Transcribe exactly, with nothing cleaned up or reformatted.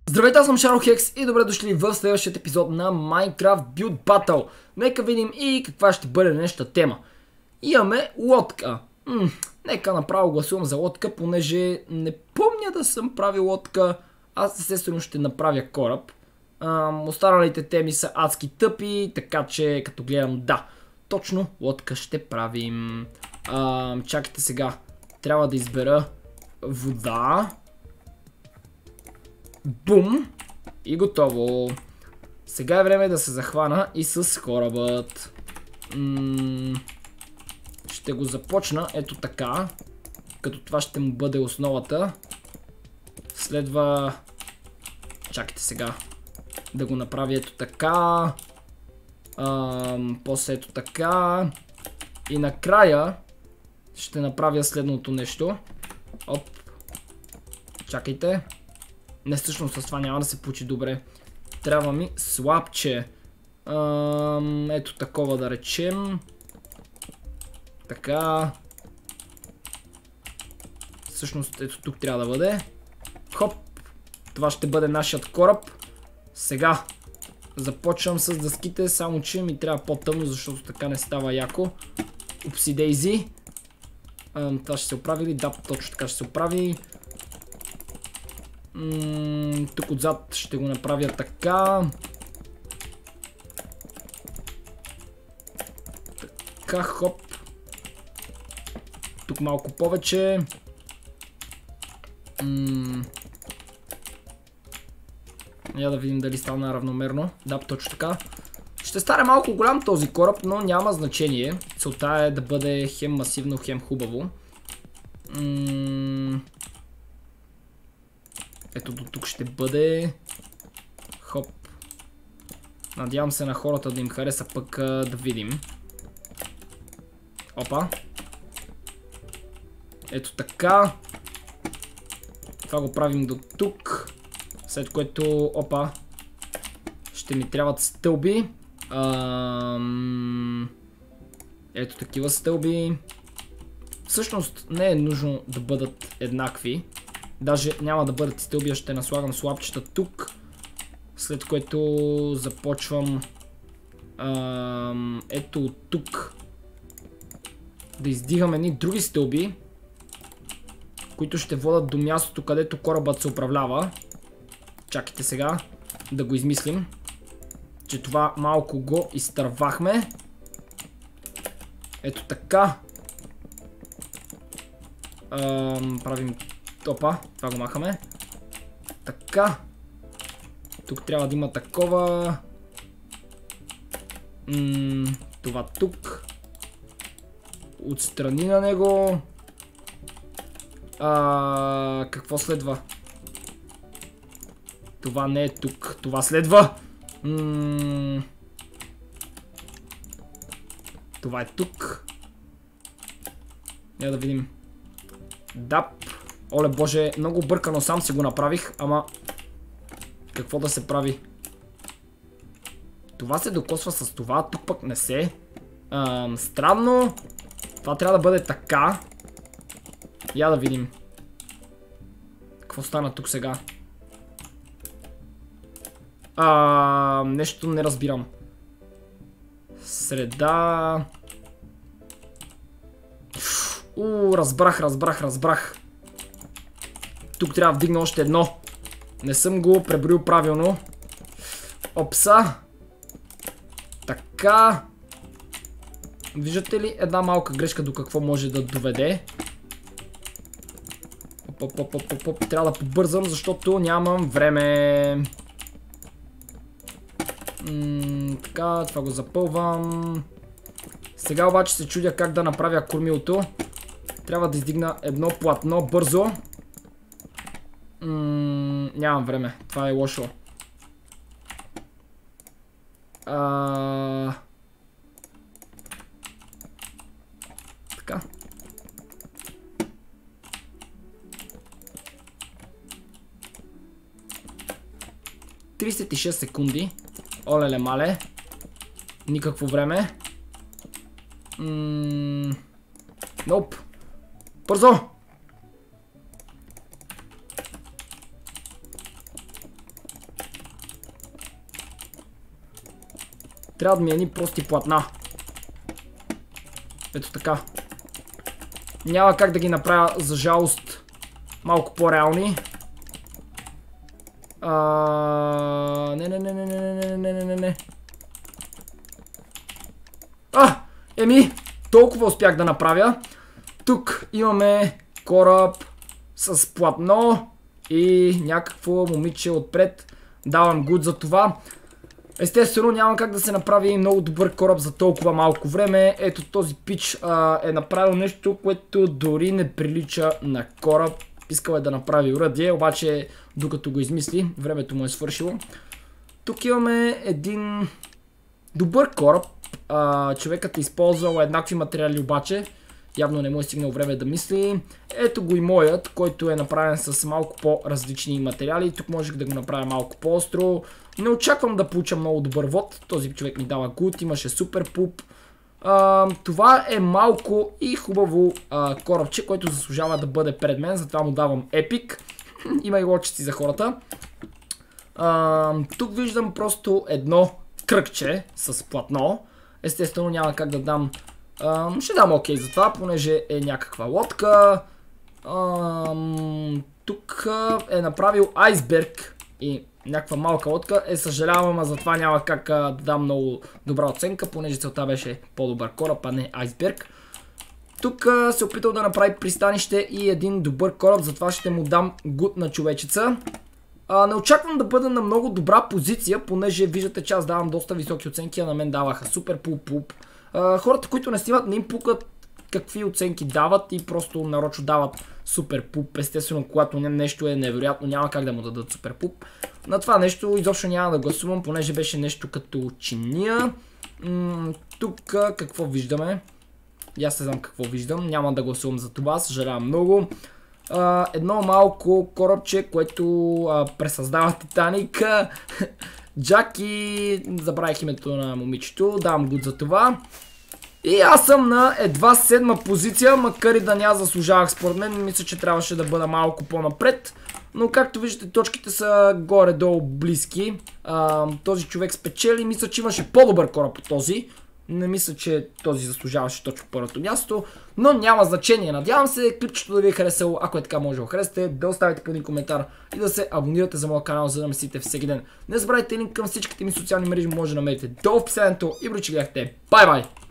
Здравейте, аз съм Шарлхекс и добре дошли в следващия епизод на Minecraft Build Battle. Нека видим и каква ще бъде днешната тема. Имаме лодка. М нека направо гласувам за лодка, понеже не помня да съм правил лодка. Аз естествено ще направя кораб. Ам, останалите теми са адски тъпи, така че като гледам, да, точно лодка ще правим. Ам, чакайте сега, трябва да избера вода. Бум! И готово. Сега е време да се захвана и с корабът. М ще го започна ето така. Като това ще му бъде основата. Следва... Чакайте сега. Да го направя ето така. Ам, после ето така. И накрая ще направя следното нещо. Оп. Чакайте. Не, всъщност с това няма да се получи добре. Трябва ми слабче. Ам, ето такова да речем. Така. Всъщност ето тук трябва да бъде. Хоп. Това ще бъде нашият кораб. Сега започвам с дъските, само че ми трябва по-тъмно, защото така не става яко. Упси дейзи. Ам, това ще се оправи ли? Да, точно така ще се оправи. М тук отзад ще го направя така. Така, хоп. Тук малко повече. М Я да видим дали стана равномерно. Да, точно така. Ще стане малко голям този кораб, но няма значение. Целта е да бъде хем масивно, хем хубаво. М Ето до тук ще бъде. Хоп. Надявам се на хората да им хареса, пък да видим. Опа. Ето така. Това го правим до тук. След което, опа, ще ми трябват стълби. Ам... Ето такива стълби. Всъщност не е нужно да бъдат еднакви. Даже няма да бъдат стълби, ще наслагам слабчета тук. След което започвам ам, ето от тук да издигам едни други стълби, които ще водят до мястото, където корабът се управлява. Чакайте сега да го измислим, че това малко го изтървахме. Ето така. Ам, правим топа, това го махаме. Така. Тук трябва да има такова. М това тук. Отстрани на него. А, какво следва? Това не е тук. Това следва. М това е тук. Я да видим. Дап. Оле боже, много бъркано, сам си го направих, ама какво да се прави? Това се докосва с това, тук пък не се. Ам, странно. Това трябва да бъде така. Я да видим. Какво стана тук сега? А, нещо не разбирам. Среда. У, разбрах, разбрах, разбрах. Тук трябва да вдигна още едно. Не съм го преброил правилно. Опса. Така. Виждате ли една малка грешка до какво може да доведе? Оп, оп, оп, оп, оп. Трябва да побързам, защото нямам време. М така, това го запълвам. Сега обаче се чудя как да направя кормилото. Трябва да издигна едно платно бързо. М нямам време. Това е лошо. А... Така. тридесет и шест секунди. Олеле мале. Никакво време. М Ноп. Бързо! Трябва да ми едни прости платна. Ето така. Няма как да ги направя, за жалост, малко по-реални. А... Не, не, не, не, не, не, не, не, не, не. А! Еми, толкова успях да направя. Тук имаме кораб с платно и някакво момиче отпред. Давам гуд за това. Естествено няма как да се направи много добър кораб за толкова малко време. Ето този пич а, е направил нещо, което дори не прилича на кораб. Искал е да направи оръдие, обаче докато го измисли, времето му е свършило. Тук имаме един добър кораб. А, човекът е използвал еднакви материали, обаче явно не му е стигнал време да мисли. Ето го и моят, който е направен с малко по-различни материали. Тук можех да го направя малко по-остро. Не очаквам да получа много добър вод. Този човек ми дава гуд, имаше супер пуп. А, това е малко и хубаво а, корабче, който заслужава да бъде пред мен, затова му давам епик. Има и лодчици за хората. А, тук виждам просто едно кръгче с платно. Естествено няма как да дам... А, ще дам окей за това, понеже е някаква лодка. А, тук е направил айсберг и някаква малка лодка. Е, съжалявам, а затова няма как а, да дам много добра оценка, понеже целта беше по-добър кораб, а не айсберг. Тук а, се опитал да направи пристанище и един добър кораб, затова ще му дам гуд на човечеца. А, не очаквам да бъда на много добра позиция, понеже виждате, че аз давам доста високи оценки, а на мен даваха супер пуп-пуп. Хората, които не снимат, не им пукат какви оценки дават и просто нарочно дават супер пуп. Естествено, когато нещо е невероятно, няма как да му дадат супер пуп. На това нещо изобщо няма да гласувам, понеже беше нещо като чиния. Тук какво виждаме? И аз не знам какво виждам, няма да гласувам за това, съжалявам много. Uh, едно малко корабче, което uh, пресъздава Титаник. Джаки, забравих името на момичето, давам гуд за това. И аз съм на едва седма позиция, макар и да няма заслужавах според мен, мисля, че трябваше да бъда малко по-напред. Но както виждате, точките са горе-долу близки. Uh, този човек спечели, мисля, че имаше по-добър кораб от този. Не мисля, че този заслужаваше точно първото място, но няма значение. Надявам се клипчето да ви е харесало. Ако е така, може да го харесате, да оставите по един коментар и да се абонирате за моя канал, за да ме следите всеки ден. Не забравяйте, линк към всичките ми социални мрежи може да намерите долу в описанието и брои, че гледахте. Бай-бай!